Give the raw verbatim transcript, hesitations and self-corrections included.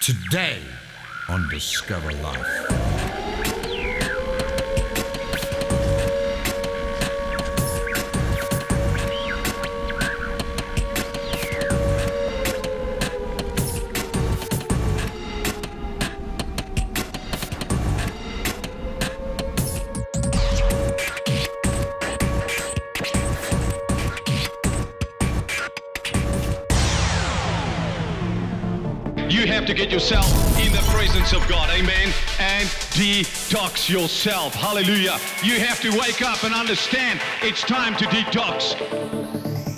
Today on Discover Life. You have to get yourself in the presence of God, amen, and detox yourself, hallelujah. You have to wake up and understand it's time to detox.